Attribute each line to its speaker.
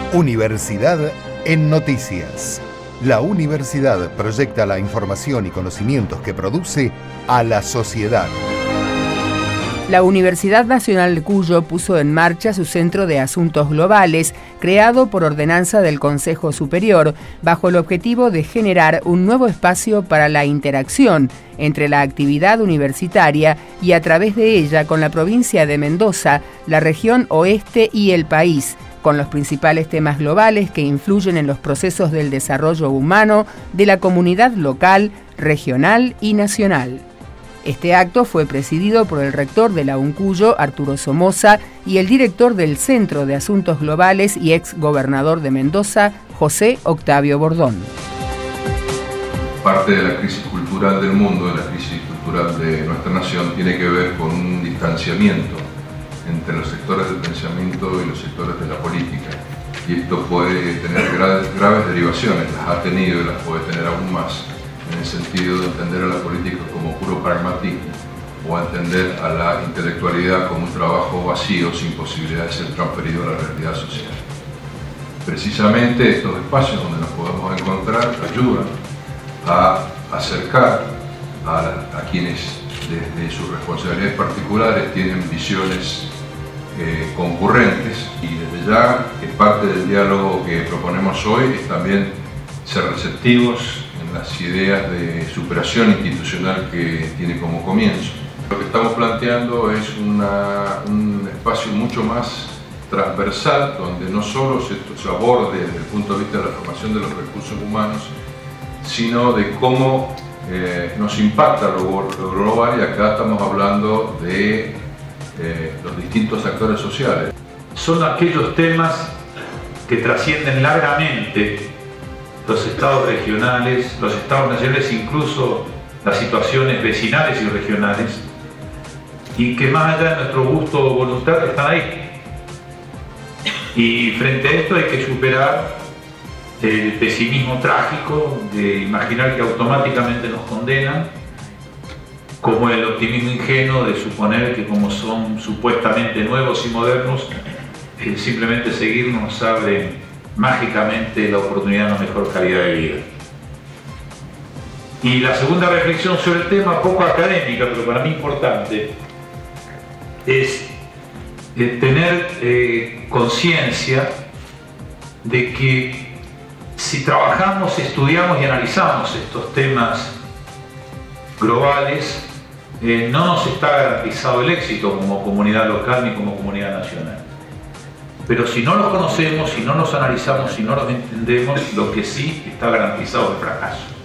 Speaker 1: Universidad en Noticias. La universidad proyecta la información y conocimientos que produce a la sociedad.
Speaker 2: La Universidad Nacional de Cuyo puso en marcha su Centro de Asuntos Globales, creado por ordenanza del Consejo Superior, bajo el objetivo de generar un nuevo espacio para la interacción entre la actividad universitaria y a través de ella con la provincia de Mendoza, la región oeste y el país, con los principales temas globales que influyen en los procesos del desarrollo humano de la comunidad local, regional y nacional. Este acto fue presidido por el rector de la UNCuyo, Arturo Somoza, y el director del Centro de Asuntos Globales y ex gobernador de Mendoza, José Octavio Bordón.
Speaker 3: Parte de la crisis cultural del mundo, de la crisis cultural de nuestra nación, tiene que ver con un distanciamiento entre los sectores del pensamiento y los sectores de la política. Y esto puede tener graves derivaciones, las ha tenido y las puede tener aún más, en el sentido de entender a la política como puro pragmatismo o a entender a la intelectualidad como un trabajo vacío sin posibilidad de ser transferido a la realidad social. Precisamente estos espacios donde nos podemos encontrar ayudan a acercar a quienes desde sus responsabilidades particulares tienen visiones concurrentes, y desde ya que parte del diálogo que proponemos hoy es también ser receptivos en las ideas de superación institucional que tiene como comienzo. Lo que estamos planteando es un espacio mucho más transversal, donde no solo se aborde desde el punto de vista de la formación de los recursos humanos, sino de cómo nos impacta lo global, y acá estamos hablando de los distintos actores sociales.
Speaker 4: Son aquellos temas que trascienden largamente los estados regionales, los estados nacionales, incluso las situaciones vecinales y regionales, y que más allá de nuestro gusto o voluntad están ahí. Y frente a esto hay que superar el pesimismo trágico de imaginar que automáticamente nos condenan, como el optimismo ingenuo de suponer que como son supuestamente nuevos y modernos, simplemente seguirnos nos abre mágicamente la oportunidad de una mejor calidad de vida. Y la segunda reflexión sobre el tema, poco académica, pero para mí importante, es tener conciencia de que si trabajamos, estudiamos y analizamos estos temas globales, no nos está garantizado el éxito como comunidad local ni como comunidad nacional. Pero si no los conocemos, si no los analizamos, si no los entendemos, lo que sí está garantizado es el fracaso.